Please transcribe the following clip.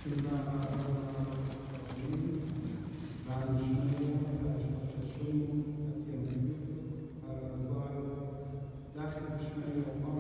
بسم الله الرحمن الرحيم. بعد الشمول أشرف الشمول التنمية على الظاهر داخل إسماعيل